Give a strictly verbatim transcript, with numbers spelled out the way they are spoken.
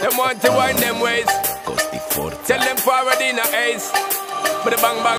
them want to wind them ways. Tell them forward in a ace. But the bang bang.